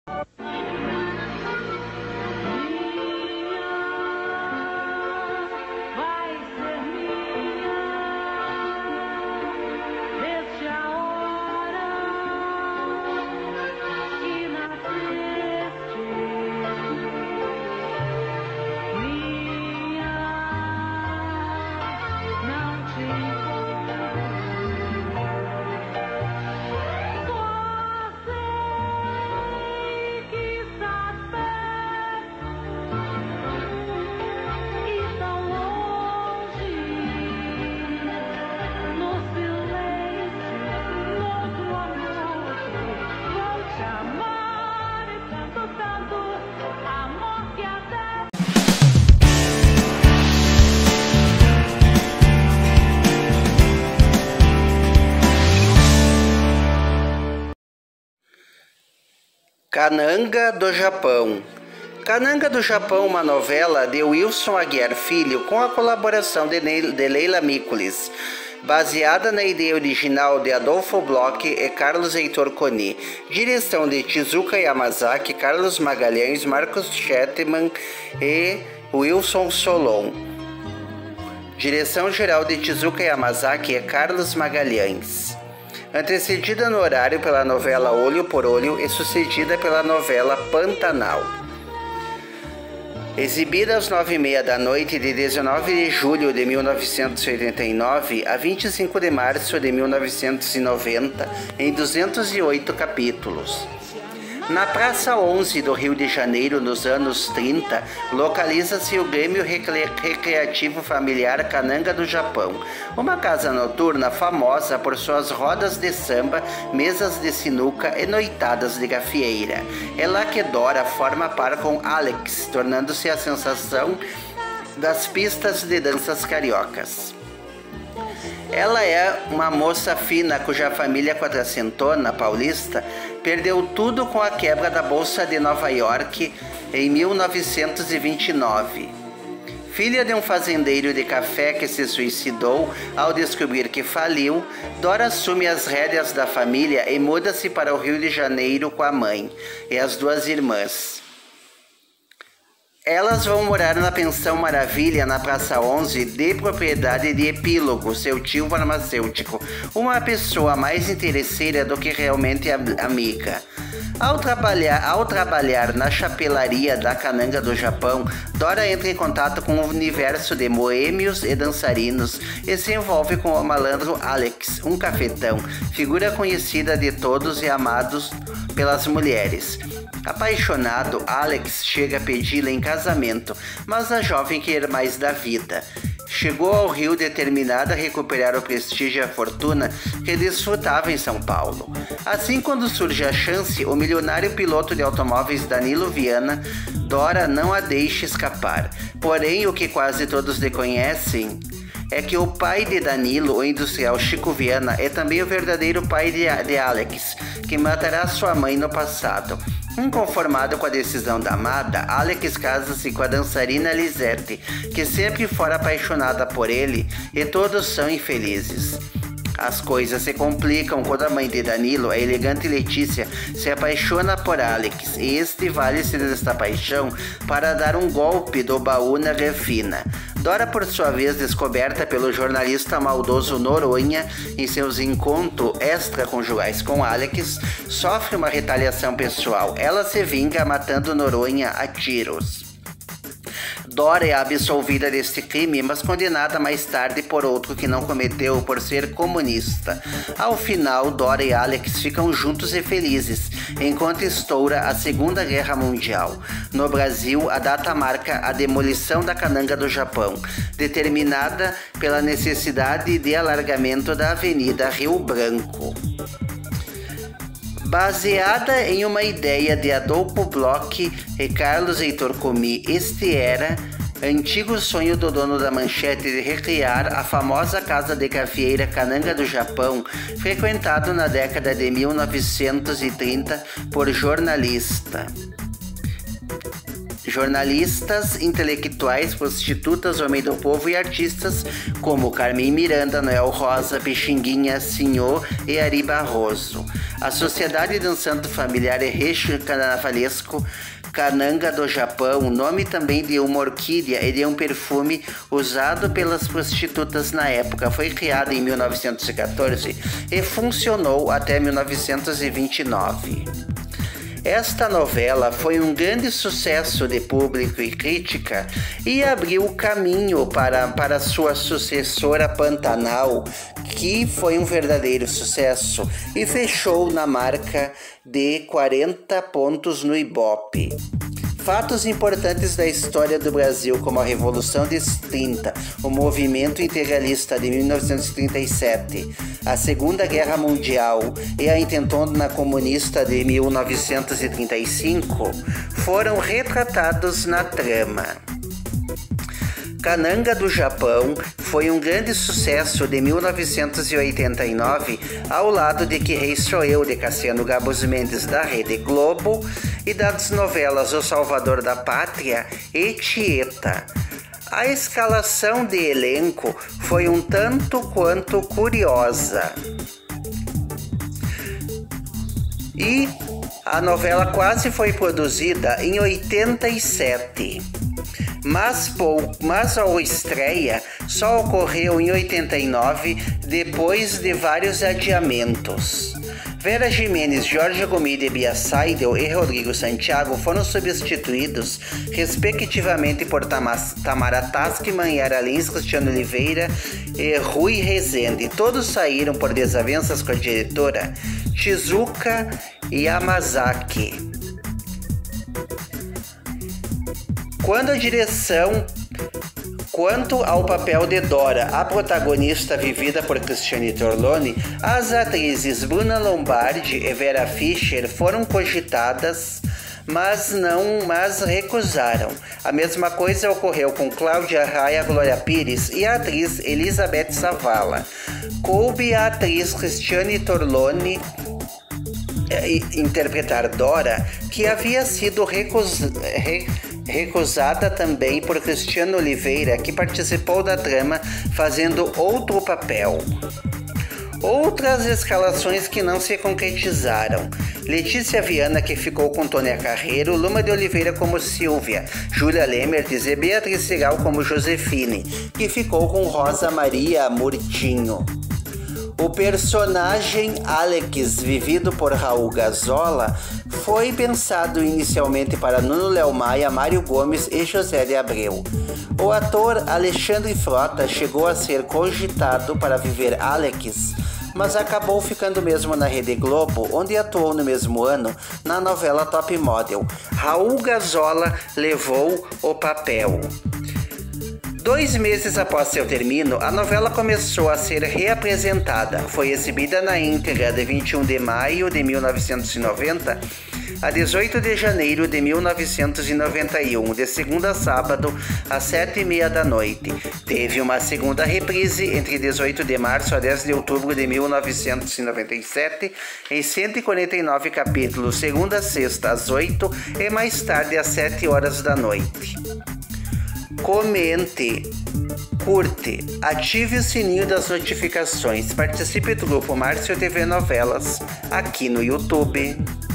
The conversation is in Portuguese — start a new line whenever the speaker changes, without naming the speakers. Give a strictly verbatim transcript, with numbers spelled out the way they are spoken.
Cananga do Japão. Cananga do Japão, uma novela de Wilson Aguiar Filho com a colaboração de, de Leila Mikulis, baseada na ideia original de Adolfo Bloch e Carlos Heitor Coni, direção de Tezuka Yamazaki, Carlos Magalhães, Marcos Chetman e Wilson Solon. Direção geral de Tezuka Yamazaki e Carlos Magalhães. Antecedida no horário pela novela Olho por Olho e sucedida pela novela Pantanal. Exibida às nove e meia da noite de dezenove de julho de mil novecentos e oitenta e nove a vinte e cinco de março de mil novecentos e noventa, em duzentos e oito capítulos. Na Praça onze do Rio de Janeiro, nos anos trinta, localiza-se o Grêmio Recreativo Familiar Cananga do Japão, uma casa noturna famosa por suas rodas de samba, mesas de sinuca e noitadas de gafieira. É lá que Dora forma par com Alex, tornando-se a sensação das pistas de danças cariocas. Ela é uma moça fina cuja família quatrocentona paulista perdeu tudo com a quebra da Bolsa de Nova York em mil novecentos e vinte e nove. Filha de um fazendeiro de café que se suicidou ao descobrir que faliu, Dora assume as rédeas da família e muda-se para o Rio de Janeiro com a mãe e as duas irmãs. Elas vão morar na Pensão Maravilha, na Praça onze, de propriedade de Epílogo, seu tio farmacêutico, uma pessoa mais interesseira do que realmente amiga. Ao trabalhar, ao trabalhar na chapelaria da Cananga do Japão, Dora entra em contato com o universo de boêmios e dançarinos e se envolve com o malandro Alex, um cafetão, figura conhecida de todos e amados pelas mulheres. Apaixonado, Alex chega a pedi-la em casamento, mas a jovem quer mais da vida. Chegou ao Rio determinada a recuperar o prestígio e a fortuna que desfrutava em São Paulo. Assim, quando surge a chance, o milionário piloto de automóveis Danilo Viana, Dora não a deixa escapar. Porém, o que quase todos desconhecem é que o pai de Danilo, o industrial Chico Viana, é também o verdadeiro pai de, de Alex, que matará sua mãe no passado. Inconformado com a decisão da amada, Alex casa-se com a dançarina Lisette, que sempre fora apaixonada por ele, e todos são infelizes. As coisas se complicam quando a mãe de Danilo, a elegante Letícia, se apaixona por Alex, e este vale-se desta paixão para dar um golpe do baú na Refina. Dora, por sua vez, descoberta pelo jornalista maldoso Noronha em seus encontros extraconjugais com Alex, sofre uma retaliação pessoal. Ela se vinga matando Noronha a tiros. Dora é absolvida deste crime, mas condenada mais tarde por outro que não cometeu por ser comunista. Ao final, Dora e Alex ficam juntos e felizes, enquanto estoura a Segunda Guerra Mundial. No Brasil, a data marca a demolição da Cananga do Japão, determinada pela necessidade de alargamento da Avenida Rio Branco. Baseada em uma ideia de Adolfo Bloch e Carlos Heitor Coni, este era antigo sonho do dono da Manchete de recriar a famosa casa de gafieira Cananga do Japão, frequentado na década de mil novecentos e trinta por jornalista jornalistas, intelectuais, prostitutas, homem do povo e artistas como Carmen Miranda, Noel Rosa, Pixinguinha, Senhor e Ari Barroso. A Sociedade de um Santo Familiar é Recho Carnavalesco, Cananga do Japão, nome também de uma orquídea e de um perfume usado pelas prostitutas na época. Foi criado em mil novecentos e quatorze e funcionou até mil novecentos e vinte e nove. Esta novela foi um grande sucesso de público e crítica e abriu o caminho para, para sua sucessora Pantanal, que foi um verdadeiro sucesso e fechou na marca de quarenta pontos no Ibope. Fatos importantes da história do Brasil, como a Revolução de trinta, o Movimento Integralista de mil novecentos e trinta e sete, a Segunda Guerra Mundial e a Intentona Comunista de mil novecentos e trinta e cinco, foram retratados na trama. Cananga do Japão foi um grande sucesso de mil novecentos e oitenta e nove, ao lado de Que Rei Sou Eu, de Cassiano Gabos Mendes, da Rede Globo, e das novelas O Salvador da Pátria e Tieta. A escalação de elenco foi um tanto quanto curiosa. E a novela quase foi produzida em oitenta e sete. Mas, mas a estreia só ocorreu em oitenta e nove, depois de vários adiamentos. Vera Giménez, Jorge Gomide e Bia Seidel e Rodrigo Santiago foram substituídos, respectivamente, por Tamara Taskman, Yara Lins, Cristiano Oliveira e Rui Rezende. Todos saíram por desavenças com a diretora Shizuka Yamazaki. Quando a direção, quanto ao papel de Dora, a protagonista vivida por Cristiane Torlone, as atrizes Bruna Lombardi e Vera Fischer foram cogitadas, mas não, mas recusaram. A mesma coisa ocorreu com Cláudia Raia, Glória Pires e a atriz Elizabeth Savala. Coube a atriz Cristiane Torlone interpretar Dora, que havia sido recusada. Re, recusada também por Cristiano Oliveira, que participou da trama fazendo outro papel. Outras escalações que não se concretizaram: Letícia Viana, que ficou com Tônia Carreiro, Luma de Oliveira como Silvia, Júlia Lemertz e Beatriz Segal como Josefine, que ficou com Rosa Maria Murtinho. O personagem Alex, vivido por Raul Gazola, foi pensado inicialmente para Nuno Léo Maia, Mário Gomes e José de Abreu. O ator Alexandre Frota chegou a ser cogitado para viver Alex, mas acabou ficando mesmo na Rede Globo, onde atuou no mesmo ano na novela Top Model. Raul Gazola levou o papel. Dois meses após seu término, a novela começou a ser reapresentada. Foi exibida na íntegra de vinte e um de maio de mil novecentos e noventa a dezoito de janeiro de mil novecentos e noventa e um, de segunda a sábado, às sete e meia da noite. Teve uma segunda reprise entre dezoito de março a dez de outubro de mil novecentos e noventa e sete, em cento e quarenta e nove capítulos, segunda a sexta às oito e mais tarde às sete horas da noite. Comente, curte, ative o sininho das notificações, participe do grupo Márcio T V Novelas aqui no YouTube.